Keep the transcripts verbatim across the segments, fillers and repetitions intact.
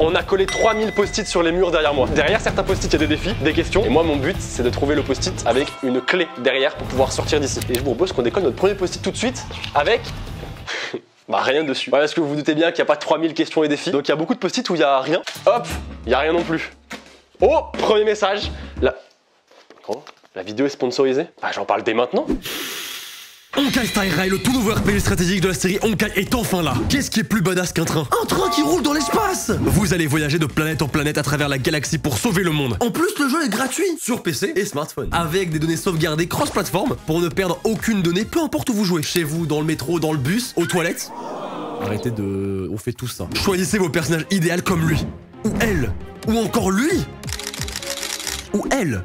On a collé trois mille post-it sur les murs derrière moi. Derrière certains post-it, il y a des défis, des questions. Et moi, mon but, c'est de trouver le post-it avec une clé derrière pour pouvoir sortir d'ici. Et je vous propose qu'on décolle notre premier post-it tout de suite avec... bah rien dessus. Ouais, parce que vous vous doutez bien qu'il n'y a pas trois mille questions et défis. Donc il y a beaucoup de post-it où il n'y a rien. Hop, il n'y a rien non plus. Oh, premier message. La... Comment ? La vidéo est sponsorisée ? Bah j'en parle dès maintenant. Honkai Star Rail, le tout nouveau R P G stratégique de la série Honkai est enfin là. Qu'est-ce qui est plus badass qu'un train? Un train qui roule dans l'espace. Vous allez voyager de planète en planète à travers la galaxie pour sauver le monde. En plus, le jeu est gratuit sur P C et smartphone, avec des données sauvegardées cross-platform pour ne perdre aucune donnée, peu importe où vous jouez. Chez vous, dans le métro, dans le bus, aux toilettes. Arrêtez de... on fait tout ça. Choisissez vos personnages idéaux comme lui. Ou elle. Ou encore lui. Ou elle.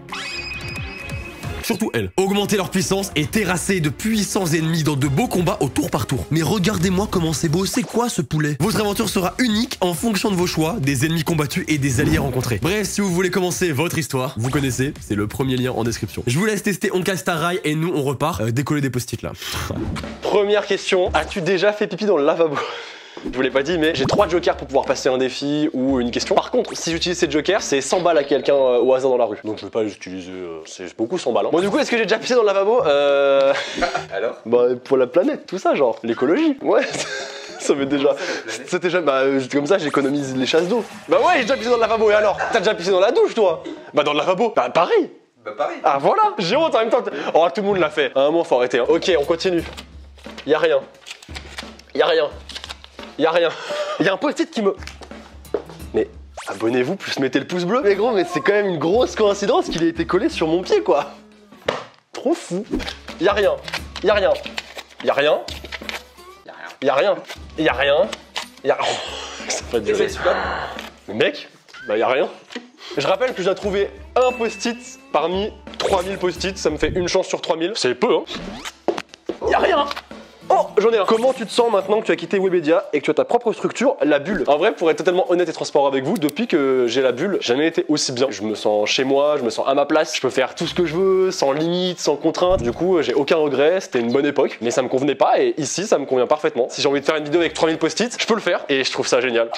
Surtout elle. Augmenter leur puissance et terrasser de puissants ennemis dans de beaux combats au tour par tour. Mais regardez-moi comment c'est beau, c'est quoi ce poulet? Votre aventure sera unique en fonction de vos choix, des ennemis combattus et des alliés rencontrés. Bref, si vous voulez commencer votre histoire, vous connaissez, c'est le premier lien en description. Je vous laisse tester Honkai Star Rail et nous on repart euh, décoller des post-it là. Première question, as-tu déjà fait pipi dans le lavabo? Je vous l'ai pas dit, mais j'ai trois jokers pour pouvoir passer un défi ou une question. Par contre, si j'utilise ces jokers, c'est cent balles à quelqu'un euh, au hasard dans la rue. Donc je vais pas les utiliser, euh, c'est beaucoup cent balles. Hein. Bon, du coup, est-ce que j'ai déjà pissé dans le lavabo? Euh. Alors? Bah, pour la planète, tout ça, genre. L'écologie. Ouais. Ça fait déjà. C'était déjà. Bah, euh, comme ça, j'économise les chasses d'eau. Bah, ouais, j'ai déjà pissé dans le lavabo, et alors? T'as déjà pissé dans la douche, toi? Bah, dans le lavabo. Bah, pareil. Bah, pareil. Ah, voilà. J'ai honte en même temps. Oh, tout le monde l'a fait. À un moment, faut arrêter. Hein. Ok, on continue. Y'a rien. Y'a rien. Y'a rien. Y'a un post-it qui me... Mais abonnez-vous, plus mettez le pouce bleu. Mais gros, mais c'est quand même une grosse coïncidence qu'il ait été collé sur mon pied, quoi. Trop fou. Y'a rien. Y'a rien. Y'a rien. Y'a rien. Y'a rien. Y'a... Oh, ça va durer. Mais mec, bah y'a rien. Je rappelle que je dois trouver un post-it parmi trois mille post-it. Ça me fait une chance sur trois mille. C'est peu, hein. Y'a rien. Oh, j'en ai un. Comment tu te sens maintenant que tu as quitté Webedia et que tu as ta propre structure, la bulle? En vrai, pour être totalement honnête et transparent avec vous, depuis que j'ai la bulle, j'ai jamais été aussi bien. Je me sens chez moi, je me sens à ma place, je peux faire tout ce que je veux, sans limite, sans contrainte. Du coup, j'ai aucun regret, c'était une bonne époque, mais ça me convenait pas et ici, ça me convient parfaitement. Si j'ai envie de faire une vidéo avec trois mille post-it, je peux le faire et je trouve ça génial.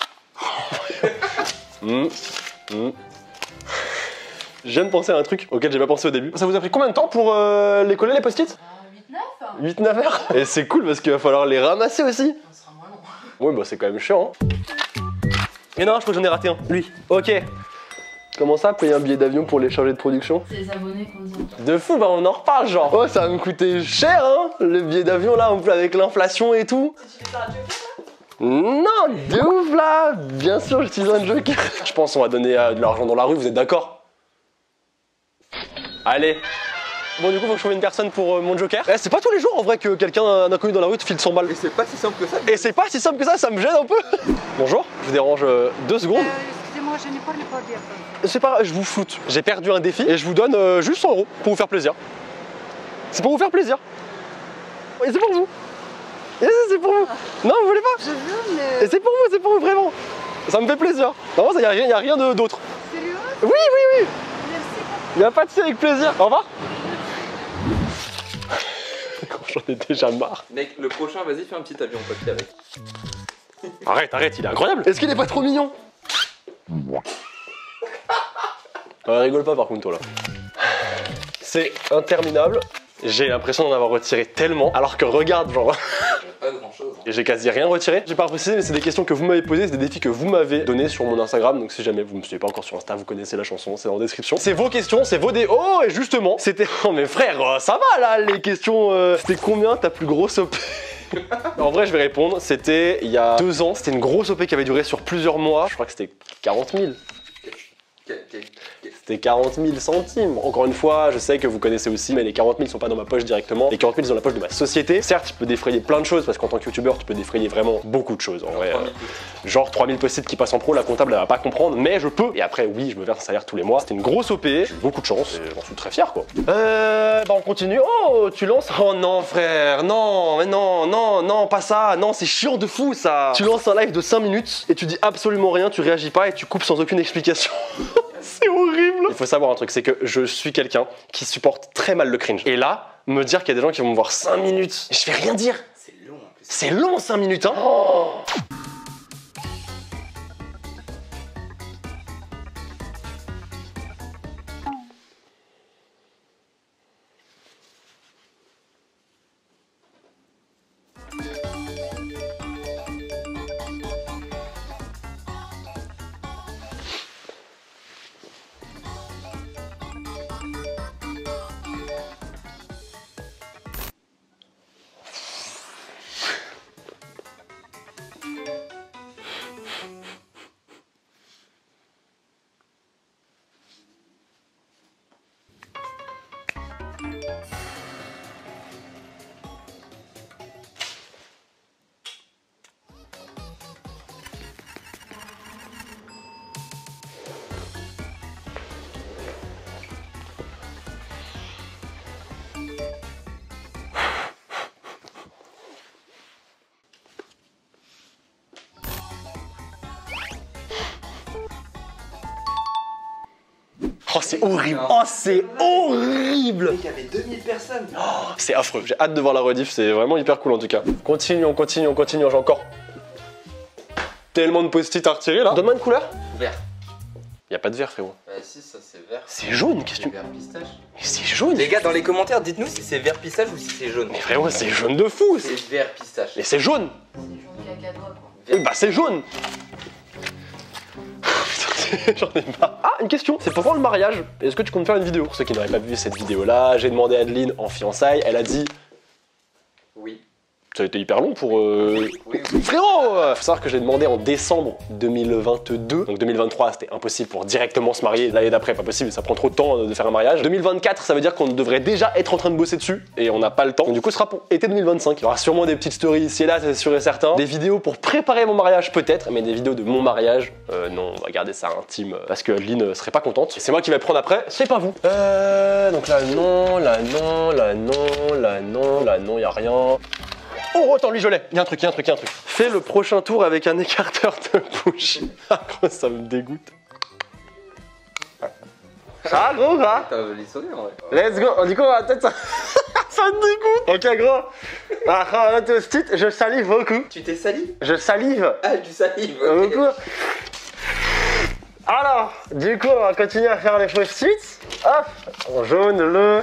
mmh. Mmh. Je viens de penser à un truc auquel j'ai pas pensé au début. Ça vous a pris combien de temps pour euh, les coller les post-it? huit neuf heures. Et c'est cool parce qu'il va falloir les ramasser aussi. Ça sera moins long. Oui, bah c'est quand même chiant. Hein. Et non, je crois que j'en ai raté un. Lui. Ok. Comment ça, payer un billet d'avion pour les chargés de production? C'est les abonnés qu'on dit. De fou, bah on en reparle genre. Oh, ça va me coûter cher, hein, le billet d'avion là, en plus avec l'inflation et tout. Tu fais ça à joker là? Non, de ouf là. Bien sûr, j'utilise un joker. Je pense qu'on va donner euh, de l'argent dans la rue, vous êtes d'accord? Allez. Bon, du coup, faut que je trouve une personne pour euh, mon joker. Eh, c'est pas tous les jours en vrai que quelqu'un d'inconnu dans la rue te file cent balles. Et c'est pas si simple que ça. Et c'est pas si simple que ça, ça me gêne un peu. Bonjour, je vous dérange euh, deux secondes. Euh, Excusez-moi, je n'ai pas le code. C'est pas grave, je vous floute. J'ai perdu un défi et je vous donne euh, juste cent euros pour vous faire plaisir. C'est pour vous faire plaisir. Et c'est pour vous. Et c'est pour vous. Non, vous voulez pas? Je veux, mais... Et c'est pour vous, c'est pour vous, vraiment. Ça me fait plaisir. Non, il n'y a rien, y a rien d'autre. Sérieux? Oui, oui, oui. Merci. Il n'y a pas de souci, avec plaisir. Au revoir. J'en ai déjà marre. Mec, le prochain, vas-y, fais un petit avion en papier avec. Arrête, arrête, il est incroyable. Est-ce qu'il est pas trop mignon? euh, Rigole pas par contre, toi là. C'est interminable. J'ai l'impression d'en avoir retiré tellement. Alors que regarde, genre. Pas grand chose. Hein. Et j'ai quasi rien retiré. J'ai pas précisé, mais c'est des questions que vous m'avez posées, c'est des défis que vous m'avez donné sur mon Instagram. Donc si jamais vous me suivez pas encore sur Insta, vous connaissez la chanson, c'est en description. C'est vos questions, c'est vos dé. Oh, et justement, c'était. Oh, mais frère, euh, ça va là, les questions. Euh... C'était combien ta plus grosse O P? En vrai, je vais répondre. C'était il y a deux ans. C'était une grosse O P qui avait duré sur plusieurs mois. Je crois que c'était quarante mille. C'était quarante mille centimes. Encore une fois, je sais que vous connaissez aussi, mais les quarante mille sont pas dans ma poche directement. Les quarante mille sont dans la poche de ma société. Certes, je peux défrayer plein de choses parce qu'en tant que youtubeur, tu peux défrayer vraiment beaucoup de choses. En vrai, euh, genre trois mille post-it qui passent en pro, la comptable elle va pas comprendre, mais je peux. Et après, oui, je me verse un salaire tous les mois. C'était une grosse O P, j'ai eu beaucoup de chance et j'en suis très fier quoi. Euh, bah on continue. Oh, tu lances. Oh non, frère, non, mais non, non, non, pas ça. Non, c'est chiant de fou ça. Tu lances un live de cinq minutes et tu dis absolument rien, tu réagis pas et tu coupes sans aucune explication. C'est horrible. Il faut savoir un truc, c'est que je suis quelqu'un qui supporte très mal le cringe. Et là, me dire qu'il y a des gens qui vont me voir cinq minutes, je vais rien dire. C'est long en plus. C'est long cinq minutes, hein. Oh. Oh, c'est horrible. Oh, c'est horrible. Il y avait deux mille personnes. Oh, c'est affreux. J'ai hâte de voir la rediff. C'est vraiment hyper cool en tout cas. Continue, on continue, on continue. J'ai encore tellement de post-it à retirer là. Donne-moi une couleur. Vert. Y a pas de vert, frérot. Bah si, ça c'est vert. C'est jaune, qu'est-ce que tu... Vert pistache. Mais c'est jaune. Les gars, dans les commentaires, dites-nous si c'est vert pistache ou si c'est jaune. Mais frérot, c'est jaune de fou. C'est vert pistache. Mais c'est jaune. C'est jaune caca quoi. Oui, bah c'est jaune. J'en ai marre. Ah, une question, c'est pour quand le mariage? Est-ce que tu comptes faire une vidéo? Pour ceux qui n'auraient pas vu cette vidéo là, j'ai demandé à Adeline en fiançailles, elle a dit... Oui. Ça a été hyper long pour... Euh... Oui, oui. Frérot! Faut savoir que j'ai demandé en décembre deux mille vingt-deux, donc deux mille vingt-trois c'était impossible pour directement se marier, l'année d'après pas possible, ça prend trop de temps de faire un mariage. deux mille vingt-quatre ça veut dire qu'on devrait déjà être en train de bosser dessus et on n'a pas le temps. Donc du coup ce sera pour été deux mille vingt-cinq. Il y aura sûrement des petites stories ici et là, c'est sûr et certain. Des vidéos pour préparer mon mariage peut-être, mais des vidéos de mon mariage, euh, non, on va garder ça intime parce que Adeline serait pas contente. Et c'est moi qui vais prendre après, c'est pas vous. Euh, donc là non, là non, là non, là non, là non, y a rien. Oh, attends, lui je l'ai. Il y a un truc, il y a un truc, il y a un truc. Fais le prochain tour avec un écarteur de bouche. Ah, gros, ça me dégoûte. Ça, gros, quoi. T'as un joli sourire, ouais. Let's go. On dit quoi, peut-être ça. Ça me dégoûte. Ok, gros. Ah, ah, post-it, je salive beaucoup. Tu t'es sali? Je salive. Ah, du salive, ok. Beaucoup. Alors, du coup, on va continuer à faire les post-it. Hop, en jaune, le.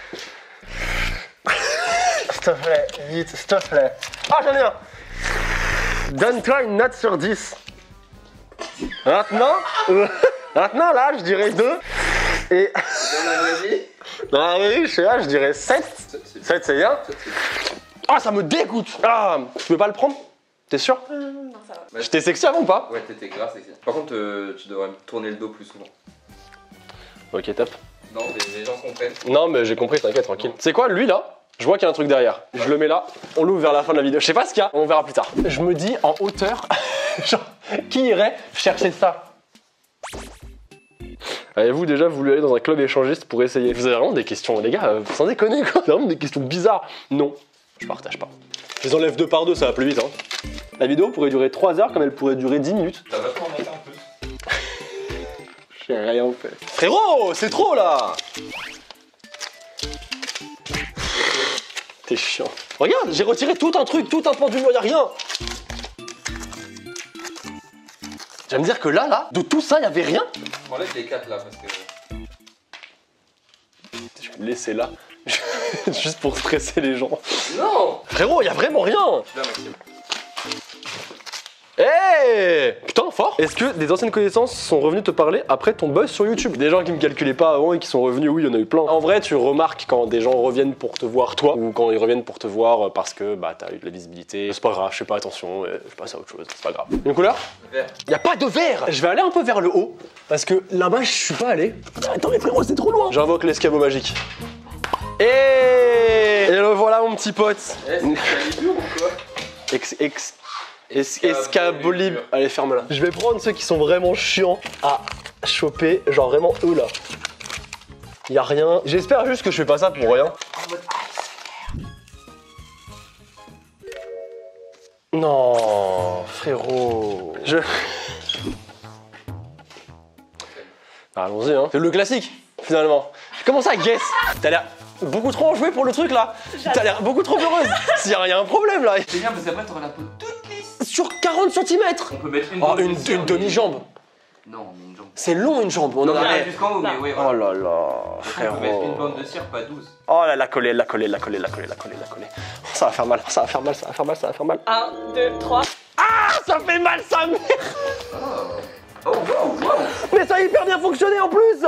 S'il te plaît, vite, s'il te plaît. Ah, j'en ai un. Donne-toi une note sur dix. Maintenant, euh, maintenant là, je dirais deux. Et Dans la vraie vie? dans la vraie vie, je sais pas, je dirais sept. sept, c'est bien. Ah, ça me dégoûte. Ah, tu peux pas le prendre? T'es sûr? Non, ça va. J'étais sexy avant ou pas? Ouais, t'étais grave sexy. Par contre, euh, tu devrais me tourner le dos plus souvent. Ok, top. Non, les, les gens comprennent. Non, mais j'ai compris, t'inquiète, tranquille. C'est quoi, lui là? Je vois qu'il y a un truc derrière. Je le mets là, on l'ouvre vers la fin de la vidéo. Je sais pas ce qu'il y a, on verra plus tard. Je me dis en hauteur, genre, qui irait chercher ça? Avez-vous déjà voulu aller dans un club échangiste pour essayer? Vous avez vraiment des questions, les gars, euh, sans déconner quoi. C'est vraiment des questions bizarres. Non, je partage pas. Je les enlève deux par deux, ça va plus vite. Hein. La vidéo pourrait durer trois heures comme elle pourrait durer dix minutes. Ça va pas en monter en plus. J'ai rien fait. Frérot, c'est trop là! T'es chiant. Regarde, j'ai retiré tout un truc, tout un pan du mur, y'a rien. Tu vas me dire que là, là, de tout ça, y'avait rien? Enlève les quatre là parce que. Je vais me laisser là, juste pour stresser les gens. Non! Frérot, y'a vraiment rien. Là, Maxime. Hey! Putain, fort! Est-ce que des anciennes connaissances sont revenues te parler après ton buzz sur YouTube? Des gens qui me calculaient pas avant et qui sont revenus, oui, il y en a eu plein. En vrai, tu remarques quand des gens reviennent pour te voir toi, ou quand ils reviennent pour te voir parce que bah t'as eu de la visibilité. C'est pas grave, je fais pas attention, je passe à autre chose, c'est pas grave. Une couleur? Vert. Y a pas de vert! Je vais aller un peu vers le haut, parce que là-bas, je suis pas allé. Attends, mais frérot, c'est trop loin! J'invoque l'escabeau magique. Et... et le voilà, mon petit pote. Eh, c'est Excalibur ou quoi? Ex... ex... Es Escabolib. Allez, ferme-la. Je vais prendre ceux qui sont vraiment chiants à choper, genre vraiment eux là. Y a rien. J'espère juste que je fais pas ça pour rien. Non, frérot. Je. Ah, allons-y, hein. C'est le classique, finalement. Comment ça, guess? T'as l'air beaucoup trop enjoué pour le truc là. T'as l'air beaucoup trop heureuse. S'il y, y a un problème là. C'est bien parce qu'après t'auras la peau toute lisse. Sur quarante centimètres. On peut mettre une. Oh, jambe une, aussi, une hein, demi-jambe. Non, mais une jambe. C'est long une jambe. On Non, en a. mais jusqu'en haut, mais oui, Oh voilà. là là, On peut mettre une frérot. bande de cire, pas douze. Oh là, la collée, la collée, la collée, la collée, la collée, la collée. Ça va faire mal, ça va faire mal, ça va faire mal, ça va faire mal. un, deux, trois. Ah, ça fait mal, ça merde. Oh, wow, wow. Mais ça a hyper bien fonctionné en plus.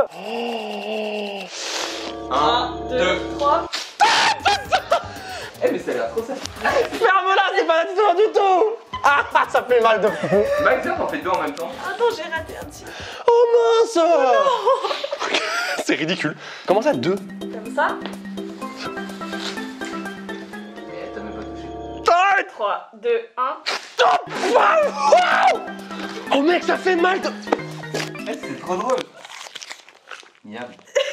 un, deux, trois. Eh, mais ça a l'air trop sale. Ferme-la, c'est pas la histoire du tout. Ah, ça fait mal de fou. Max, viens, t'en fais deux en même temps. Attends, j'ai raté un petit. Oh mince. C'est ridicule. Comment ça, deux? Comme ça. Mais t'as même pas touché. trois, deux, un. Stop. Wow. Oh mec, ça fait mal de... Eh, c'est trop drôle. Miam.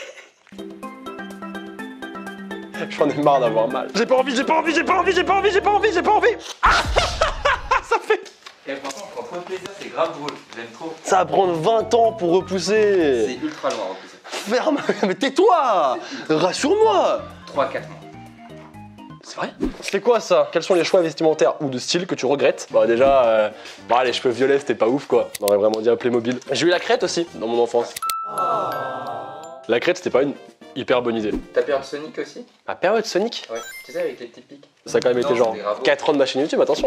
J'en ai marre d'avoir mal. J'ai pas envie, j'ai pas envie, j'ai pas envie, j'ai pas envie, j'ai pas envie, j'ai pas envie. Ah. Ça fait... Eh, franchement, je prends trop de plaisir, c'est grave drôle. J'aime trop. Ça va prendre vingt ans pour repousser. C'est ultra loin à repousser. Ferme. Mais tais-toi. Rassure-moi. trois quatre mois. C'est vrai? C'était quoi ça? Quels sont les choix vestimentaires ou de style que tu regrettes? Bah déjà, euh, bah, les cheveux violets c'était pas ouf quoi. On aurait vraiment dit un Playmobil. J'ai eu la crête aussi dans mon enfance. La crête c'était pas une hyper bonne idée. Ta période Sonic aussi? La période Sonic? Ouais. Tu sais, avec les petits pics. Ça a quand même été Non, genre des rabots. quatre ans de ma chaîne YouTube, attention.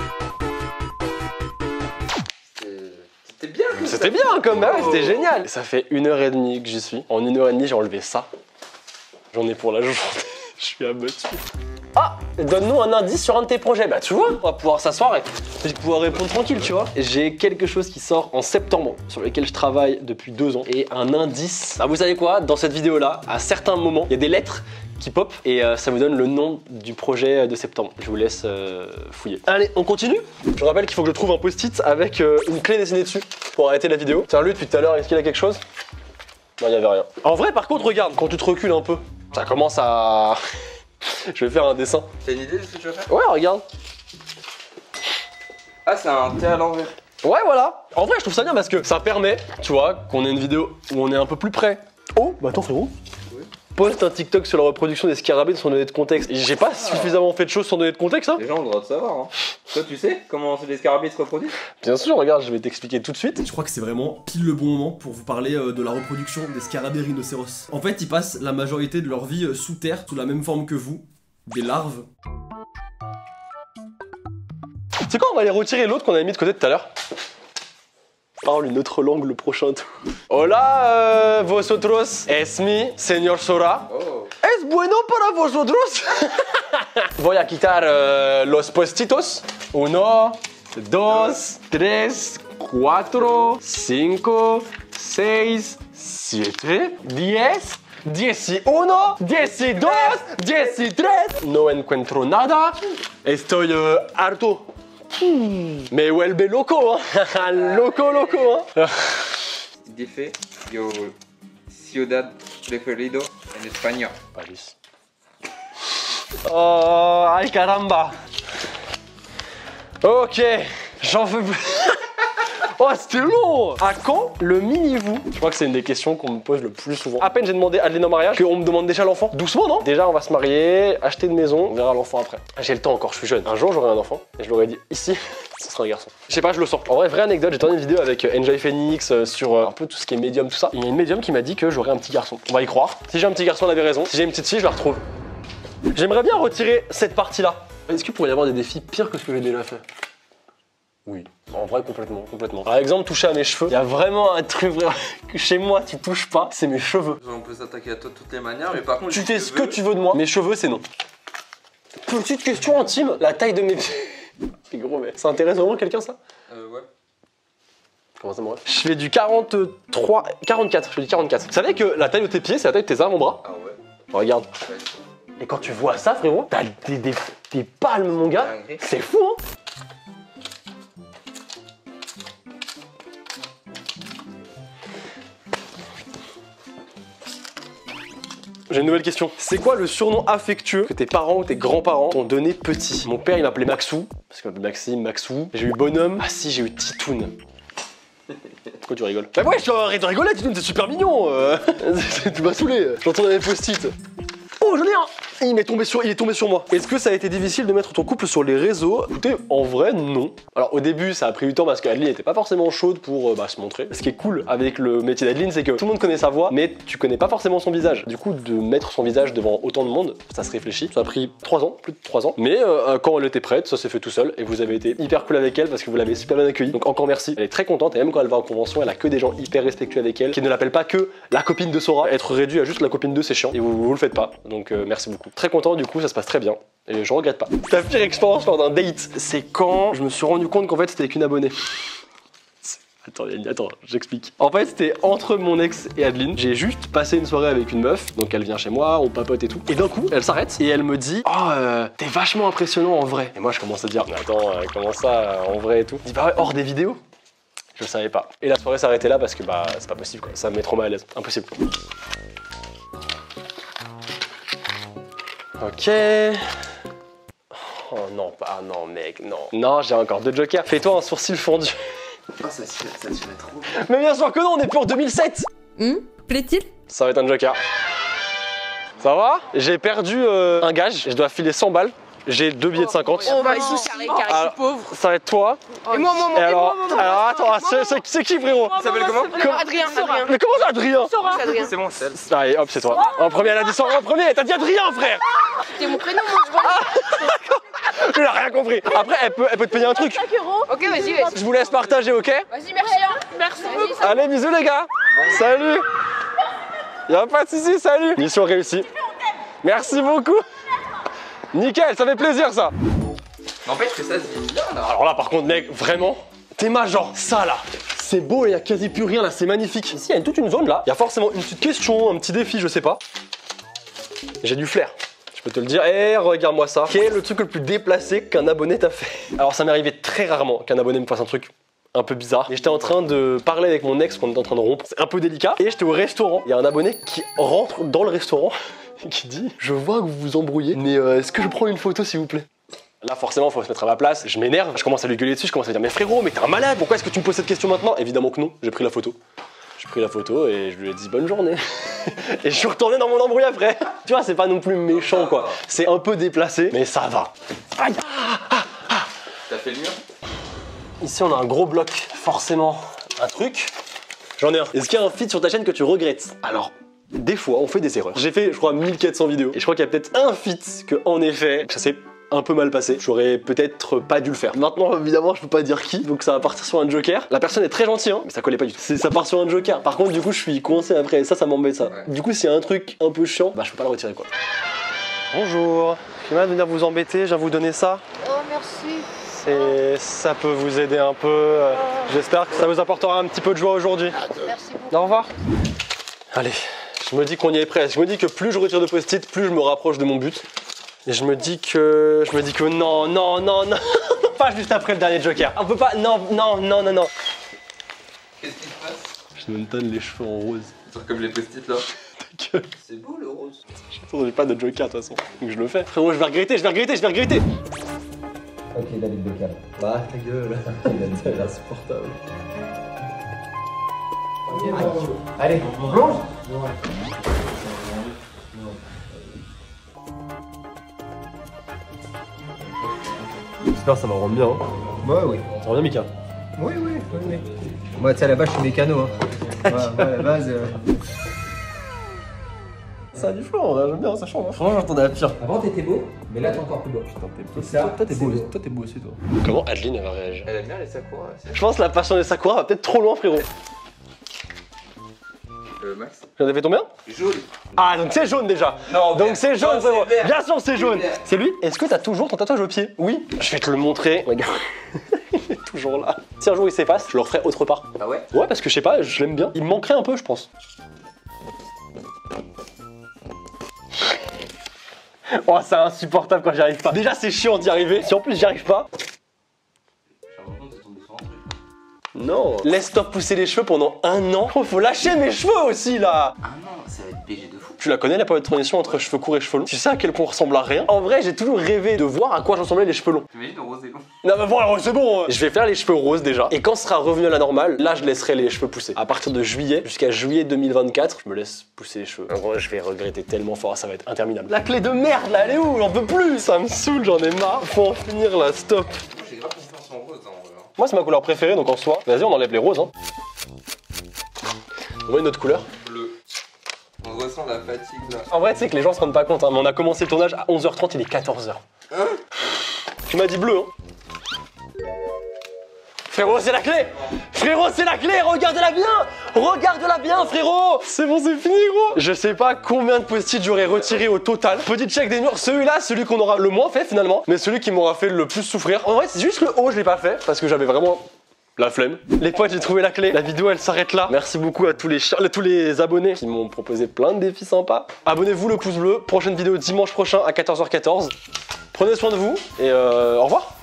C'était bien. comme C'était ça. bien comme bah ouais, Oh. c'était génial. Et ça fait une heure et demie que j'y suis. En une heure et demie j'ai enlevé ça. J'en ai pour la journée. Je suis abattu. Ah, donne-nous un indice sur un de tes projets. Bah tu vois, on va pouvoir s'asseoir et puis pouvoir répondre tranquille, tu vois. J'ai quelque chose qui sort en septembre, sur lequel je travaille depuis deux ans. Et un indice, bah vous savez quoi, dans cette vidéo-là, à certains moments, il y a des lettres qui pop et euh, ça vous donne le nom du projet de septembre. Je vous laisse euh, fouiller. Allez, on continue. Je rappelle qu'il faut que je trouve un post-it avec euh, une clé dessinée dessus pour arrêter la vidéo. Tiens, lui, depuis tout à l'heure, est-ce qu'il a quelque chose? Non, il n'y avait rien. En vrai, par contre, regarde, quand tu te recules un peu, ça commence à... Je vais faire un dessin. T'as une idée de ce que tu vas faire? Ouais, regarde. Ah, c'est un thé à l'envers. Ouais, voilà. En vrai, je trouve ça bien parce que ça permet, tu vois, qu'on ait une vidéo où on est un peu plus près. Oh, bah attends, frérot. Oui. Poste un TikTok sur la reproduction des scarabées sans donner de contexte. J'ai pas suffisamment fait de choses sans donner de contexte, hein. Les gens ont le droit de savoir. Hein. Toi, tu sais comment les scarabées se reproduisent? Bien sûr, regarde, je vais t'expliquer tout de suite. Je crois que c'est vraiment pile le bon moment pour vous parler euh, de la reproduction des scarabées rhinocéros. En fait, ils passent la majorité de leur vie euh, sous terre, sous la même forme que vous, des larves. C'est quoi, on va aller retirer l'autre qu'on avait mis de côté tout à l'heure. Parle une autre langue le prochain tour. Hola, euh, vosotros. Es mi, señor Sora. Oh. Es bueno para vosotros. Voy a quitar euh, los postitos. Uno, dos, tres, cuatro, cinco, seis, siete, diez. diez y uno, diez y dos, diez y tres. No encuentro nada. Estoy euh, harto. Me vuelve loco, hein. Loco, loco, hein. Dice yo ciudad preferido en español. Paris. Oh, ay caramba. Ok, j'en veux plus. Oh, c'était long. À quand le mini-vous? Je crois que c'est une des questions qu'on me pose le plus souvent. À peine j'ai demandé Adeline en mariage qu'on me demande déjà l'enfant. Doucement, non? Déjà, on va se marier, acheter une maison, on verra l'enfant après. J'ai le temps encore, je suis jeune. Un jour, j'aurai un enfant et je l'aurais dit ici, ce sera un garçon. Je sais pas, je le sens. En vrai, vraie anecdote, j'ai tourné une vidéo avec Enjoy Phoenix euh, sur euh, un peu tout ce qui est médium, tout ça. Il y a une médium qui m'a dit que j'aurais un petit garçon. On va y croire. Si j'ai un petit garçon, elle avait raison. Si j'ai une petite fille, je la retrouve. J'aimerais bien retirer cette partie-là. Est-ce qu'il pourrait y avoir des défis pires que ce que j'ai déjà fait? Oui, en vrai, complètement, complètement. Par exemple, toucher à mes cheveux. Il y a vraiment un truc vraiment que chez moi, tu touches pas, c'est mes cheveux. On peut s'attaquer à toi de toutes les manières, mais par contre, Tu les fais ce que cheveux- tu veux de moi. Mes cheveux, c'est non. Petite question intime, la taille de mes pieds. C'est gros, mais ça intéresse vraiment quelqu'un, ça? Euh, ouais. Comment ça, moi? Je fais du quarante-trois, quarante-quatre, je fais du quarante-quatre. Vous savez que la taille de tes pieds, c'est la taille de tes avant-bras? Ah ouais. Regarde. Ouais. Et quand tu vois ça, frérot, t'as des, des, des palmes, mon gars. Dingue. C'est fou, hein? J'ai une nouvelle question. C'est quoi le surnom affectueux que tes parents ou tes grands-parents t'ont donné petit? Mon père, il m'appelait Maxou, parce qu'il m'appelait Maxime, Maxou. J'ai eu Bonhomme. Ah si, j'ai eu Titoun. Pourquoi tu rigoles? Bah ouais, je arrête de rigoler, Titoun, c'est super mignon. euh. Tu m'as saoulé. J'entends dans les post-it. Oh, j'en ai un! Il m'est tombé sur, il est tombé sur moi. Est-ce que ça a été difficile de mettre ton couple sur les réseaux? Écoutez, en vrai, non. Alors au début, ça a pris du temps parce qu'Adeline n'était pas forcément chaude pour euh, bah, se montrer. Ce qui est cool avec le métier d'Adeline, c'est que tout le monde connaît sa voix, mais tu connais pas forcément son visage. Du coup, de mettre son visage devant autant de monde, ça se réfléchit. Ça a pris trois ans, plus de trois ans. Mais euh, quand elle était prête, ça s'est fait tout seul. Et vous avez été hyper cool avec elle parce que vous l'avez super bien accueillie. Donc encore merci. Elle est très contente et même quand elle va en convention, elle a que des gens hyper respectueux avec elle, qui ne l'appellent pas que la copine de Sora. Être réduit à juste la copine de, c'est chiant. Et vous, vous le faites pas. Donc euh, merci beaucoup. Très content, du coup, ça se passe très bien. Et je regrette pas. Ta pire expérience lors d'un date, c'est quand je me suis rendu compte qu'en fait c'était avec une abonnée. Attends, attends, j'explique. En fait, c'était entre mon ex et Adeline. J'ai juste passé une soirée avec une meuf, donc elle vient chez moi, on papote et tout. Et d'un coup, elle s'arrête et elle me dit: oh, euh, t'es vachement impressionnant en vrai. Et moi, je commence à dire: mais attends, euh, comment ça, euh, en vrai et tout? Je dis: bah ouais, hors des vidéos. Je savais pas. Et la soirée s'arrêtait là parce que bah c'est pas possible quoi. Ça me met trop mal à l'aise. Impossible. Ok. Oh non, pas non mec, non. Non, j'ai encore deux jokers. Fais-toi un sourcil fondu. Oh, ça, ça tirait trop. Mais bien sûr que non, on est plus en deux mille sept. Hmm, plaît-il? Ça va être un joker. Ça va? J'ai perdu euh, un gage, je dois filer cent balles. J'ai deux billets de cinquante. On va tous carré, carré, Alors, pauvre. ça va être toi. Et moi, moi, moi, Et alors, moi, moi, moi, alors attends, c'est- c'est c'est qui frérot? Ça s'appelle comment? Comme- Adrien, Adrien. Mais comment ça Adrien? Adrien. C'est bon, c'est elle. Allez hop c'est toi. En premier elle a dit ça en premier, t'as dit Adrien frère. C'est mon prénom, moi, je vois. Il a rien compris. Après elle peut, elle peut te payer un truc. Ok, vas-y, vas-y. Je vous laisse partager, ok? Vas-y, merci. Hein. Merci beaucoup. Allez bisous les gars. Salut. Y'a pas de soucis, salut. Mission réussie. Merci beaucoup. Nickel, ça fait plaisir ça. N'empêche que ça se vit bien là. Alors là par contre mec, vraiment, t'es ma genre, ça là. C'est beau, il y a quasi plus rien là, c'est magnifique. Ici il y a toute une zone là, il y a forcément une petite question, un petit défi, je sais pas. J'ai du flair. Je peux te le dire. Eh, regarde-moi ça. Quel est le truc le plus déplacé qu'un abonné t'a fait? Alors ça m'est arrivé très rarement qu'un abonné me fasse un truc un peu bizarre. Et j'étais en train de parler avec mon ex qu'on était en train de rompre. C'est un peu délicat. Et j'étais au restaurant. Il y a un abonné qui rentre dans le restaurant et qui dit: je vois que vous vous embrouillez, mais euh, est-ce que je prends une photo s'il vous plaît? Là forcément faut se mettre à ma place, je m'énerve, je commence à lui gueuler dessus, je commence à lui dire: mais frérot, mais t'es un malade, pourquoi est-ce que tu me poses cette question maintenant? Évidemment que non, j'ai pris la photo. J'ai pris la photo et je lui ai dit bonne journée. Et je suis retourné dans mon embrouille après. Tu vois, c'est pas non plus méchant quoi, c'est un peu déplacé, mais ça va. Aïe. T'as fait le mur? Ici on a un gros bloc, forcément un truc. J'en ai un. Est-ce qu'il y a un feed sur ta chaîne que tu regrettes? Alors, des fois on fait des erreurs. J'ai fait je crois mille quatre cents vidéos et je crois qu'il y a peut-être un feed que en effet ça s'est un peu mal passé. J'aurais peut-être pas dû le faire. Maintenant évidemment je peux pas dire qui, donc ça va partir sur un joker. La personne est très gentille hein, mais ça collait pas du tout. Ça part sur un joker. Par contre du coup je suis coincé après, ça ça m'embête ça. Ouais. Du coup s'il y a un truc un peu chiant, bah je peux pas le retirer quoi. Bonjour, je viens de venir vous embêter, je viens vous donner ça. Oh, merci. Et ça peut vous aider un peu. J'espère que ça vous apportera un petit peu de joie aujourd'hui. Merci beaucoup. Au revoir. Allez, je me dis qu'on y est presque. Je me dis que plus je retire de post-it, plus je me rapproche de mon but. Et je me dis que... Je me dis que non, non, non, non. Pas juste après le dernier joker. On peut pas... Non, non, non, non, non. Qu'est-ce qui se passe? Je me donne les cheveux en rose. Genre comme les post-it là. Ta gueule. C'est beau le rose. J'ai pas de joker de toute façon. Donc je le fais. Frérot, je vais regretter, je vais regretter, je vais regretter. Ok, David Beckham. Bah, ta gueule. Il est insupportable. Allez, on plonge. J'espère que ça va rendre bien. Hein. Ouais, oui. Ça rend bien, Mika. Oui, oui, oui, oui. Moi, tu sais, à la base, je suis mécano. Hein. Ouais, moi, à la base. Euh... Ça a du flow, j'aime bien, ça change. Hein. Franchement, j'entendais la pire. Avant, t'étais beau, mais là, t'es encore plus beau. Putain, t'es beau. C'est ça, Toi, t'es c'est beau, beau. toi, t'es beau aussi, toi. Comment Adeline, elle va réagir? Elle aime bien les sakura. Je pense que la passion des Sakura va peut-être trop loin, frérot. Euh, Max? J'en ai fait tomber un? Jaune. Ah, donc c'est jaune déjà. Non, donc vert. c'est jaune, Non, frérot. c'est vert. Bien sûr, c'est jaune. Vert. C'est lui? Est-ce que t'as toujours ton tatouage au pied? Oui. Je vais te le montrer. Regarde. Il est toujours là. Si un jour il s'efface, je le referai autre part. Ah ouais? Ouais, parce que je sais pas, je l'aime bien. Il me manquerait un peu, je pense. Oh, c'est insupportable quand j'y arrive pas. Déjà, c'est chiant d'y arriver. Si en plus j'y arrive pas. J'ai l'impression que t'es tombé sur un truc. Non. Laisse Top pousser les cheveux pendant un an. Oh, faut lâcher mes cheveux aussi là. Ah non, ça va être B G de fou. Tu la connais la période de transition entre cheveux courts et cheveux longs? Tu sais à quel point on ressemble à rien? En vrai, j'ai toujours rêvé de voir à quoi ressemblaient les cheveux longs. T'imagines le rose et long? Non mais voilà, c'est bon. Je vais faire les cheveux roses déjà. Et quand ce sera revenu à la normale, là je laisserai les cheveux pousser. À partir de juillet jusqu'à juillet deux mille vingt-quatre, je me laisse pousser les cheveux. En vrai, je vais regretter tellement fort, ça va être interminable. La clé de merde là, elle est où? J'en peux plus. Ça me saoule, j'en ai marre. Faut en finir là, stop. J'ai grave confiance en rose en vrai. Moi c'est ma couleur préférée donc en soi. Vas-y, on enlève les roses. Hein. On voit une autre couleur. Bleu. On ressent la fatigue là. En vrai, tu sais que les gens se rendent pas compte, hein, mais on a commencé le tournage à onze heures trente, il est quatorze heures. Hein? Tu m'as dit bleu, hein? Frérot, c'est la clé! Frérot, c'est la clé! Regarde-la bien! Regarde-la bien, frérot! C'est bon, c'est fini, gros! Je sais pas combien de post-it j'aurais retiré au total. Petit check des murs. Celui-là, celui qu'on aura le moins fait finalement, mais celui qui m'aura fait le plus souffrir. En vrai, c'est juste le haut, je l'ai pas fait parce que j'avais vraiment. La flemme. Les potes, j'ai trouvé la clé. La vidéo, elle s'arrête là. Merci beaucoup à tous les, à tous les abonnés qui m'ont proposé plein de défis sympas. Abonnez-vous, le pouce bleu. Prochaine vidéo dimanche prochain à quatorze heures quatorze. Prenez soin de vous et euh, au revoir.